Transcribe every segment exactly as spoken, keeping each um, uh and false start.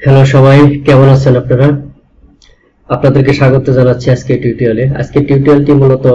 Hello সবাই, কেমন আছেন আপনারা? আপনাদেরকে স্বাগত জানাচ্ছি আজকে টিউটোরিয়ালে। আজকে টিউটোরিয়ালটি মূলত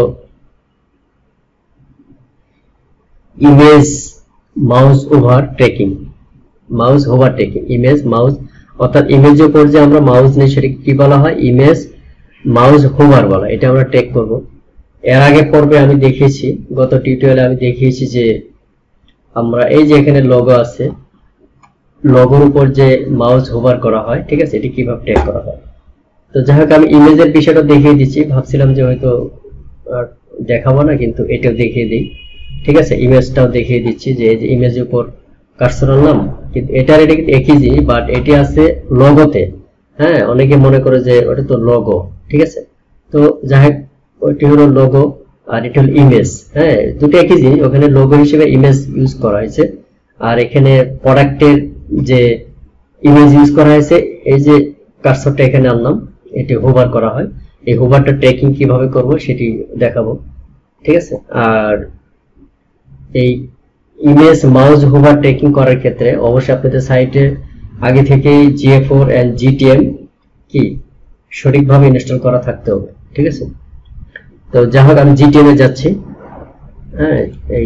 image mouse over tracking, mouse over tracking, image mouse অর্থাৎ ইমেজের উপর যে আমরা মাউস নেই সেটাকে কি বলা হয়? ইমেজ মাউস হোভার বলা। এটা আমরা ট্রেক করব। এর আগে পর্বে আমি দেখিয়েছি, গত টিউটোরিয়ালে আমি দেখিয়েছি যে আমরা এই যে এখানে লোগো আছে, লোগোর উপর যে মাউস হোভার করা হয়, ঠিক আছে, এটি কিভাবে ট্রেক করা হয়। তো যাই হোক, আমি ইমেজের বিষয়টা দেখিয়ে দিচ্ছি। ভাবছিলাম যে হয়তো দেখাবো না, কিন্তু এটাও দেখিয়ে দিই। ঠিক আছে, ইমেজটাও দেখিয়ে দিচ্ছি যে এই যে ইমেজের উপর কার্সর আনলাম, কিন্তু এটার এটা কিন্তু একই জিনিস, বাট এটি আছে লোগোতে। হ্যাঁ, অনেকে মনে করে যে ওটা তো লোগো, ঠিক আছে। তো যাই হোক, ওইটি হলো লোগো আর এটি হলো ইমেজ। হ্যাঁ, দুটো একই জিনিস। ওখানে লোগো হিসেবে ইমেজ ইউজ করা হয়েছে, আর এখানে প্রোডাক্টের যে ইমেজ ইউজ করা হয়েছে। এই যে কার্সরটা এখানে আনলাম, এটি হোভার করা হয়। এই হোভারটা ট্র্যাকিং কিভাবে করব সেটি দেখাবো, ঠিক আছে। আর এই ইমেজ মাউস হোভার ট্র্যাকিং করার ক্ষেত্রে অবশ্যই আপনাদের সাইটে আগে থেকেই G A four and G T M কি সঠিকভাবে ইনস্টল করা থাকতে হবে, ঠিক আছে। তো যাই হোক, আমি জি টি এম এ যাচ্ছি। হ্যাঁ, এই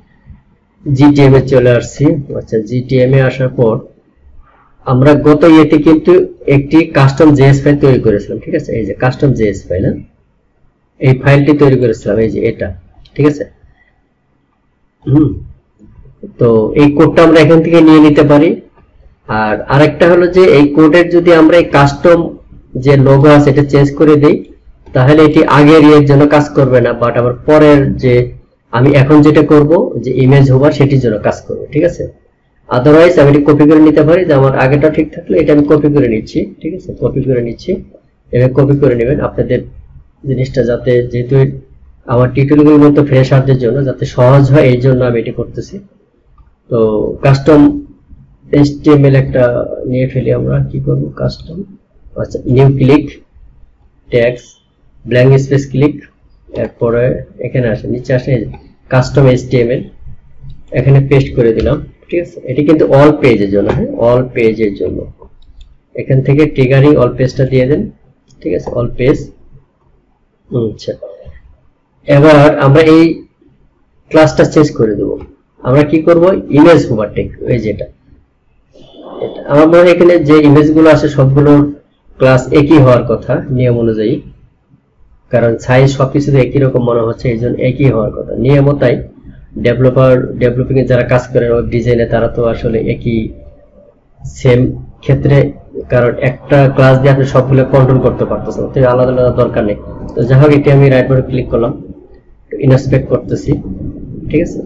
জি টি এম এ চলে আসছি। আচ্ছা, জি টি এম এ আসার পর আমরা গত ইয়েতে কিন্তু একটি কাস্টম জেএস ফাইল তৈরি করেছিলাম, ঠিক আছে। এই যে কাস্টম জেএস ফাইল, এই ফাইলটি তৈরি করেছিলাম, এই যে এটা, ঠিক আছে। হুম তো এই কোডটা আমরা এখান থেকে নিয়ে নিতে পারি। আর আরেকটা হলো যে এই কোডের যদি আমরা এই কাস্টম যে লোগো আছে এটা চেঞ্জ করে দেই, তাহলে এটি আগের ইয়ের জন্য কাজ করবে না, বাট আবার পরের যে আমি এখন যেটা করব যে ইমেজ হোভার সেটির জন্য কাজ করবে, ঠিক আছে। আদারওয়াইজ আমি এটি কপি করে নিতে পারি, যে আমার আগেটা ঠিক থাকলে এটা আমি কপি করে নিচ্ছি, ঠিক আছে। কপি করে নিচ্ছি, এভাবে কপি করে নেবেন আপনাদের জিনিসটা যাতে, যেহেতু আমার টিউটোরিয়ালগুলোর মতো ফ্রেশারদের জন্য যাতে সহজ হয়, এই জন্য আমি এটি করতেছি। তো কাস্টম এইচটিএমএল একটা নিয়ে ফেলি আমরা। কি করব? কাস্টম, আচ্ছা, new click, tags, blank space click, এরপরে এখানে আসে, নিচে আসে কাস্টম এইচটিএমএল, এখানে পেস্ট করে দিলাম, ঠিক আছে। এটি কিন্তু অল পেজের জন্য, হ্যাঁ, অল পেজের জন্য। এখান থেকে ট্রিগারিং অল পেজটা দিয়ে দেন, ঠিক আছে, অল পেজ। আচ্ছা, এবার আমরা এই ক্লাসটা চেঞ্জ করে দেব। আমরা কি করব? ইমেজ হোভার টেক, এই যেটা এটা আমার মনে হয় এখানে যে ইমেজগুলো আছে সবগুলোর ক্লাস একই হওয়ার কথা নিয়ম অনুযায়ী, কারণ সাইজ সবকিছু একই রকম মনে হচ্ছে, এই জন্য একই হওয়ার কথা নিয়ম। তাই ডেভেলপার ডেভেলপিং এ যারা কাজ করে ওয়েব ডিজাইনে, তারা তো আসলে একই সেম ক্ষেত্রে, কারণ একটা ক্লাস দিয়ে আপনি সবগুলো কন্ট্রোল করতে পারতেছেন, তো আলাদা আলাদা দরকার নেই। তো যাই হোক, এটি আমি রাইট বাটনে ক্লিক করলাম, ইনস্পেক্ট করতেছি, ঠিক আছে।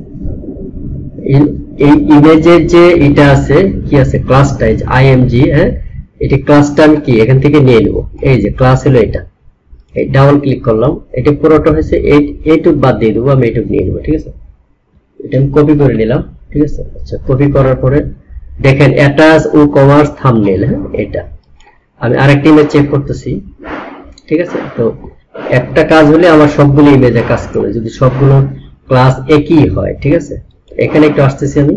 এই ইমেজের যে এটা আছে, কি আছে, ক্লাসটা এই যে আইএমজি, হ্যাঁ, এটি ক্লাসটা আমি কি এখান থেকে নিয়ে নেব। এই যে ক্লাস হলো এটা, এই ডাবল ক্লিক করলাম, এটা পুরোটা হয়েছে, এইটুক বাদ দিয়ে দেবো, আমি এইটুক নিয়ে নেবো, ঠিক আছে। এটা আমি কপি করে নিলাম, ঠিক আছে। আচ্ছা, কপি করার পরে দেখেন অ্যাটাচ ও কমার্স থাম্বনেল, হ্যাঁ, এটা আমি আরেকটা ইমেজ চেক করতেছি, ঠিক আছে। তো একটা কাজ হলে আমার সবগুলো ইমেজে কাজ করে, যদি সবগুলো ক্লাস একই হয়, ঠিক আছে। এখানে একটু আসতেছি আমি,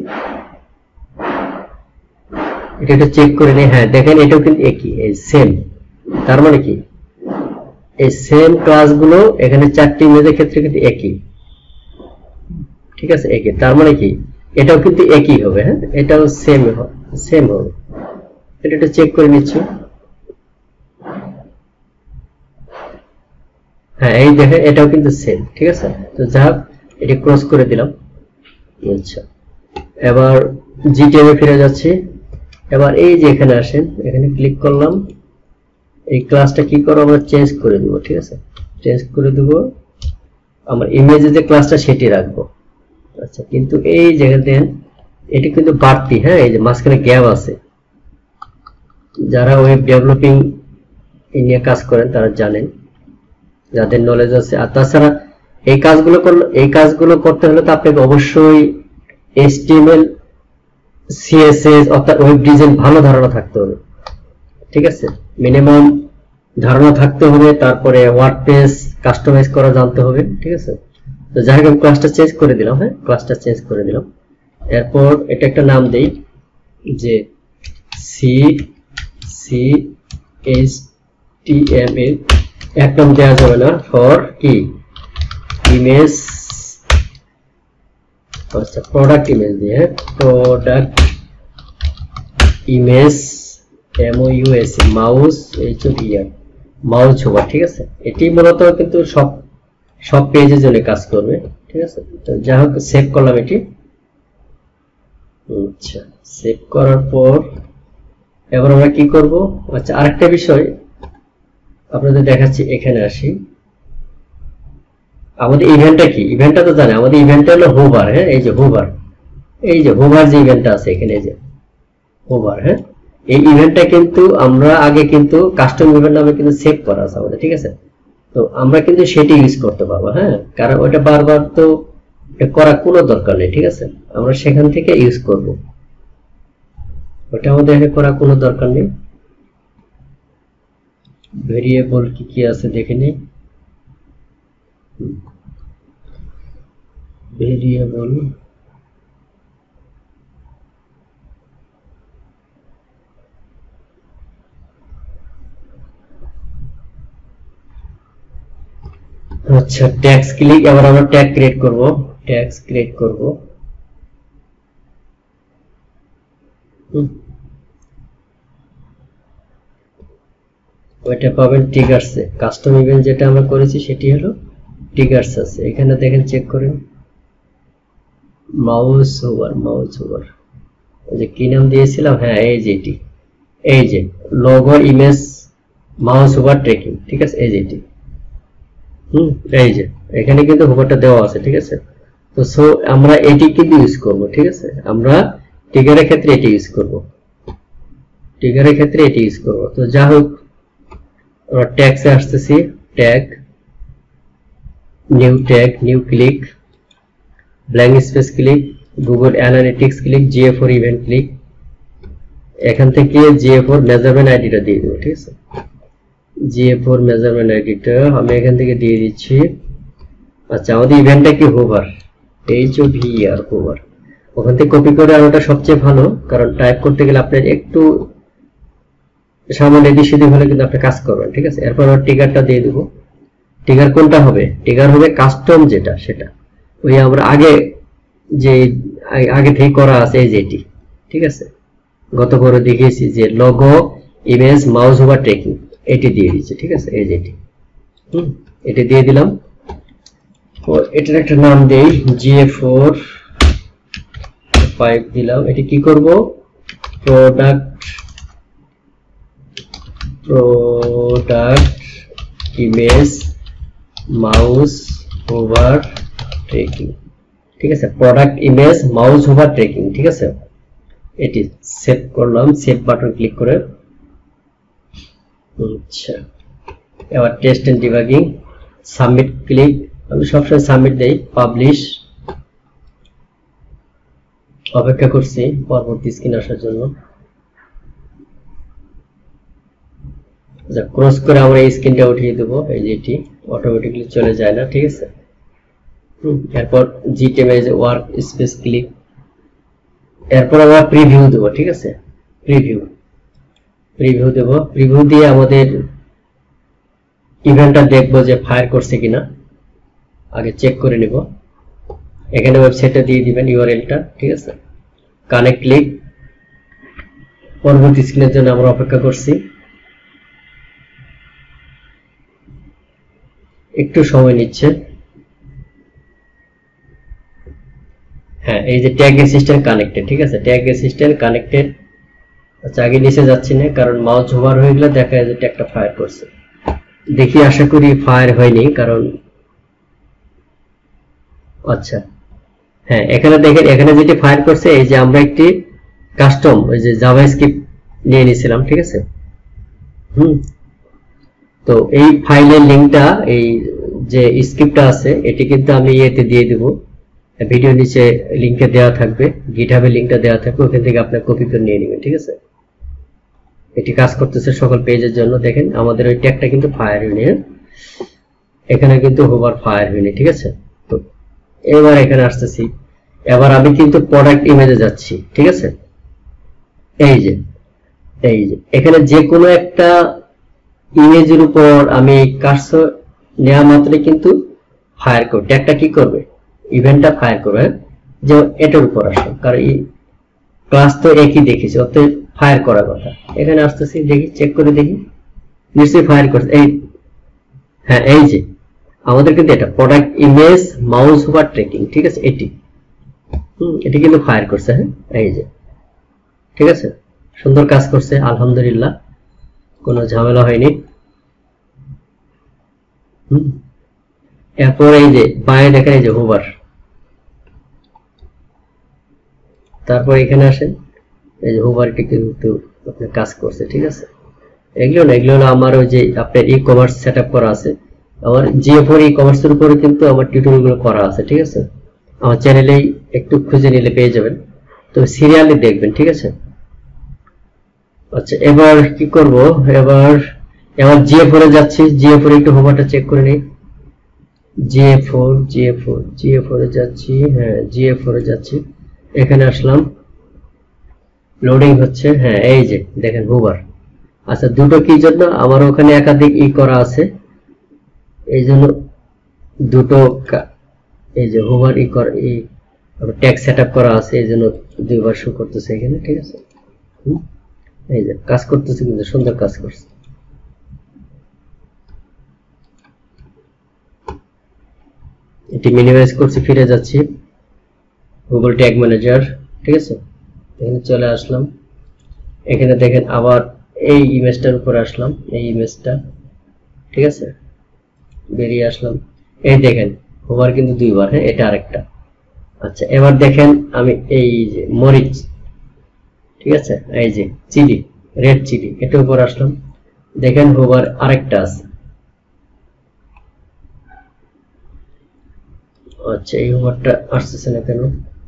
এটা একটু চেক করে নিই। হ্যাঁ, দেখেন এটাও কিন্তু একই, এই সেম। তার মানে কি এই সেম ক্লাসগুলো এখানে চারটি ইমেজের ক্ষেত্রে কিন্তু একই, ঠিক আছে, একই। তার মানে কি এটাও কিন্তু একই হবে, হ্যাঁ, এটাও সেম হবে, সেম হবে। এটা একটু চেক করে নিচ্ছি। হ্যাঁ, এই দেখেন এটাও কিন্তু সেম, ঠিক আছে। তো যা হোক, এটি ক্রস করে দিলাম। আচ্ছা, এবার জিটিএম এ ফিরে যাচ্ছি। এবার এই যে এখানে আসেন, এখানে ক্লিক করলাম। এই ক্লাসটা কি করব? আমরা চেঞ্জ করে দেব, ঠিক আছে, চেঞ্জ করে দেব। আমার ইমেজে যে ক্লাসটা সেটি রাখবো। আচ্ছা, কিন্তু এই জায়গাতে এটি কিন্তু বাড়তি, হ্যাঁ, এই যে মাঝখানে গ্যাপ আছে। যারা ওয়েব ডেভেলপিং নিয়ে কাজ করেন তারা জানেন, যাদের নলেজ আছে। আর তাছাড়া এই কাজগুলো করলে, এই কাজগুলো করতে হলে তো আপনাকে অবশ্যই এইচটিএমএল, সিএসএস অর্থাৎ ওয়েব ডিজাইন ভালো ধারণা থাকতে হবে, ঠিক আছে, মিনিমাম ধারণা থাকতে হবে। তারপরে ওয়ার্ডপ্রেস কাস্টমাইজ করা জানতে হবে, ঠিক আছে। তো যাই হোক, আমি ক্লাসটা চেঞ্জ করে দিলাম, হ্যাঁ, ক্লাসটা চেঞ্জ করে দিলাম। এরপর এটা একটা নাম দেই যে C C H T M L একদম দেওয়া যাবে না, ফর কি ইমেজ, আচ্ছা প্রোডাক্ট ইমেজ দিয়ে product image M O U S mouse H O V R mouse hover, ঠিক আছে। এটি মূলত কিন্তু সব সব পেজের জন্য কাজ করবে, ঠিক আছে। তো যা হোক সেভ করলাম এটি। আচ্ছা সেভ করার পর এবার আমরা কি করব, আচ্ছা আরেকটা বিষয় আপনাদের দেখাচ্ছি, এখানে আসি। আমাদের ইভেন্টটা কি, ইভেন্টটা তো জানেন আমাদের ইভেন্টটা হলো হোভার, হ্যাঁ এই যে হোভার, এই যে হোভার যে ইভেন্টটা আছে এখানে, এই যে হোভার, হ্যাঁ এই ইভেন্টটা কিন্তু আমরা আগে কিন্তু কাস্টম ইভেন্ট নামে কিন্তু সেভ করা আছে আমাদের, ঠিক আছে। তো আমরা কিন্তু সেটি ইউজ করতে পারবো, হ্যাঁ কারণ ওটা বারবার তো করা কোনো দরকার নেই, ঠিক আছে। আমরা সেখান থেকে ইউজ করব, ওটা আমাদের এখানে করা কোনো দরকার নেই। ভেরিয়েবল কি কি আছে দেখে নিই। ভেরিয়েবল আচ্ছা ট্যাক্স ক্লিক, এবার আমরা ট্যাগ ক্রিয়েট করব, ট্যাক্স ক্রিয়েট করব। ওইটা পাবেন ট্রিগার্সে, কাস্টম ইভেন্ট যেটা আমরা করেছি সেটি হলো ট্রিগার্স আছে এখানে, দেখেন চেক করেন মাউস ওভার, মাউস ওভার ওই যে কি নাম দিয়েছিলাম, হ্যাঁ এই যে এটি, এই যে logo image mouse over tracking, ঠিক আছে এই যে এটি, হুম এই যে এখানে কিন্তু হোভারটা দেওয়া আছে, ঠিক আছে। তো সো আমরা এটি কিন্তু ইউজ করব, ঠিক আছে। আমরা ট্রিগারের ক্ষেত্রে এটি ইউজ করব, ট্রিগারের ক্ষেত্রে এটি ইউজ করব। তো যা হোক আমরা ট্যাগসে আসতেছি, tag new tag, new click, blank space click, Google Analytics click, G A four event click, এখান থেকে জি এ ফোর মেজারমেন্ট আইডিটা দিয়ে দেবো, ঠিক আছে। জি এ ফোর মেজারমেন্ট আইডিটা আমি এখান থেকে দিয়ে দিচ্ছি। আচ্ছা আমাদের ইভেন্টটা কি hover, H O V R hover, ওখান থেকে কপি করে আনাটা সবচেয়ে ভালো, কারণ টাইপ করতে গেলে আপনার একটু সামান্য এদিক সেদিক হলে কিন্তু আপনি কাজ করবেন, ঠিক আছে। এরপর আমরা ট্রিগারটা দিয়ে দেবো। ট্রিগার কোনটা হবে, ট্রিগার হবে কাস্টম যেটা, সেটা ওই আমরা আগে যে আগে থেকে করা আছে এই যে এটি, ঠিক আছে। গত করে দেখিয়েছি যে logo image mouse over tracking, এটি দিয়ে দিচ্ছে, ঠিক আছে এই যে এটি, হুম এটি দিয়ে দিলাম। ও এটার একটা নাম দেই জি এ ফোর ফাইভ দিলাম। এটি কি করব, product product image mouse over tracking, ঠিক আছে। Product image mouse over tracking, ঠিক আছে। এটি সেভ করলাম, সেভ বাটন ক্লিক করে। আচ্ছা এবার test and debugging, submit click, আমি সবসময় সাবমিট দেই, পাবলিশ, অপেক্ষা করছি পরবর্তী স্ক্রিন আসার জন্য। আচ্ছা ক্রস করে আমরা এই স্ক্রিনটা উঠিয়ে দেবো, এই যে এটি অটোমেটিক্যালি চলে যায় না, ঠিক আছে। এরপর জি টেমে যে ওয়ার্ক স্পেস ক্লিক, এরপর আমরা প্রিভিউ দেবো, ঠিক আছে। প্রিভিউ প্রিভিউ দেব, প্রিভিউ দিয়ে আমাদের ইভেন্টটা দেখবো যে ফায়ার করছে কিনা, আগে চেক করে নিব। এখানে ওয়েবসাইটটা দিয়ে দিবেন ইউআরএলটা, ঠিক আছে। কানেক্ট ক্লিক, পরবর্তী স্ক্রিনের জন্য আমরা অপেক্ষা করছি, একটু সময় নিচ্ছে। হ্যাঁ এই যে ট্যাগ অ্যাসিস্ট্যান্ট কানেক্টেড, ঠিক আছে, ট্যাগ অ্যাসিস্ট্যান্ট কানেক্টেড। আচ্ছা আগে নিচে যাচ্ছি না, কারণ মাউস হোভার হয়ে গেলে দেখা যায় যে ট্যাগটা ফায়ার করছে। দেখি আশা করি ফায়ার হয়নি, কারণ আচ্ছা হ্যাঁ এখানে দেখেন, এখানে যেটি ফায়ার করছে এই যে আমরা একটি কাস্টম ওই যে জাভাস্ক্রিপ্ট নিয়ে নিয়েছিলাম, ঠিক আছে। হুম তো এই ফাইলের লিঙ্কটা, এই যে স্ক্রিপ্টটা আছে এটি কিন্তু আমি ইয়েতে দিয়ে দেব, ভিডিও নিচে লিঙ্কে দেওয়া থাকবে, গিটহাবের লিঙ্কটা দেওয়া থাকবে, ওখান থেকে আপনি কপি করে নিয়ে নেবেন, ঠিক আছে। এটি কাজ করতেছে সকল পেজের জন্য। দেখেন আমাদের ওই ট্যাগটা কিন্তু ফায়ার হয়নি, এখানে কিন্তু হোভার ফায়ার হয়নি, ঠিক আছে। তো এবার এখানে আসতেছি, এবার আমি কিন্তু প্রোডাক্ট ইমেজে যাচ্ছি, ঠিক আছে। এই যে এই যে এখানে যে কোনো একটা ইমেজের উপর আমি কার্সর নেওয়া মাত্রই কিন্তু ফায়ার করবে, ট্যাগটা কি করবে, ইভেন্টটা ফায়ার করবে, যে এটার উপর আসো, কারণ এই ক্লাস তো একই দেখেছি, অতএব ফায়ার করার কথা। এখানে আসতেছি, দেখি চেক করে দেখি, নিশ্চয়ই ফায়ার করছে। এই হ্যাঁ, এই যে আমাদের কিন্তু এটা product image mouse over tracking, ঠিক আছে, এটি হুম এটি কিন্তু ফায়ার করছে। হ্যাঁ, এই যে ঠিক আছে, সুন্দর কাজ করছে, আলহামদুলিল্লাহ, কোনো ঝামেলা হয়নি। হুম এরপর এই যে বায়ে দেখেন, এই যে হোভার, তারপর এখানে আসেন, এই যে হোভারটি কিন্তু আপনার কাজ করছে, ঠিক আছে। এগুলো না, এগুলো হলো আমার ওই যে আপনার ই কমার্স সেট আপ করা আছে, আমার জিও ফোর ই কমার্সের উপরে কিন্তু আমার টিউটোরিয়াল গুলো করা আছে, ঠিক আছে। আমার চ্যানেলেই একটু খুঁজে নিলে পেয়ে যাবেন, তো সিরিয়ালি দেখবেন, ঠিক আছে। আচ্ছা, এবার কি করব, এবার এবার জিও ফোর এ যাচ্ছি, জিও ফোর একটু হোভারটা চেক করে নিই। Jio four Jio four Jio four এ যাচ্ছি, হ্যাঁ জিও ফোর এ যাচ্ছি, এখানে আসলাম, লোডিং হচ্ছে। হ্যাঁ, এই যে দেখেন হোভার। আচ্ছা, দুটো কি জন্য, আমার ওখানে একাধিক ই করা আছে, এই জন্য দুটো, এই যে হোভার ই করা, এই ট্যাগ সেটআপ করা আছে, এই জন্য দুইবার শো করতেছে এখানে, ঠিক আছে। এই যে কাজ করতেছে, কিন্তু সুন্দর কাজ করছে। এটি মিনিমাইজ করছি, ফিরে যাচ্ছি গুগল ট্যাগ ম্যানেজার, ঠিক আছে। এখানে চলে আসলাম, এখানে দেখেন আবার এই ইমেজটার উপর আসলাম, এই ইমেজটা, ঠিক আছে, বেরিয়ে আসলাম। এই দেখেন হোভার কিন্তু দুইবার, হ্যাঁ এটা আরেকটা। আচ্ছা, এবার দেখেন আমি এই যে মরিচ, ঠিক আছে, এই যে চিলি, রেড চিলি, এটার উপর আসলাম, দেখেন হোভার আরেকটা আছে। আচ্ছা, এই হোভারটা আসতেছে না কেন?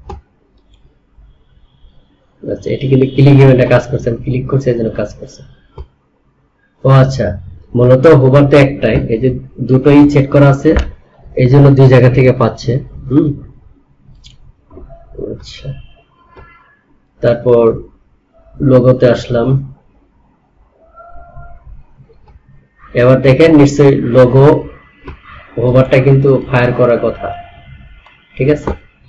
আচ্ছা, এটি কিন্তু ক্লিক ইভেন্টে কাজ করছে, আমি ক্লিক করছি এই জন্য কাজ করছে। ও আচ্ছা, মূলত হোভার তো একটাই, এই যে দুটোই সেট করা আছে, এই জন্য দুই জায়গা থেকে পাচ্ছে। হুম আচ্ছা, তারপর লোগোতে আসলাম, এবার দেখেন নিশ্চয়ই লোগো হোভারটা কিন্তু ফায়ার করার কথা, ঠিক আছে।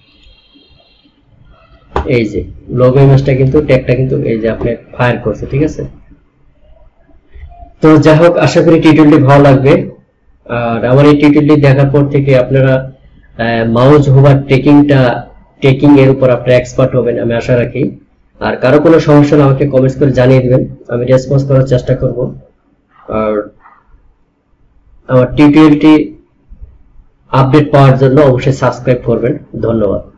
এই যে লোগো ইমেজটা কিন্তু ট্যাগটা কিন্তু এই যে আপনি ফায়ার করছে, ঠিক আছে। তো যাই হোক, আশা করি টিউটোরিয়ালটি ভালো লাগবে, আর আমার এই টিউটোরিয়ালটি দেখার পর থেকে আপনারা মাউস হোভার ট্রেকিংটা ট্রেকিং এর উপর আপনারা এক্সপার্ট হবেন, আমি আশা রাখি। আর কারো কোনো সমস্যা হলে আমাকে কমেন্টস করে জানিয়ে দিবেন, আমি রেসপন্স করার চেষ্টা করব। আর আমার টিউটোরিয়ালটি আপডেট পাওয়ার জন্য অবশ্যই সাবস্ক্রাইব করবেন। ধন্যবাদ।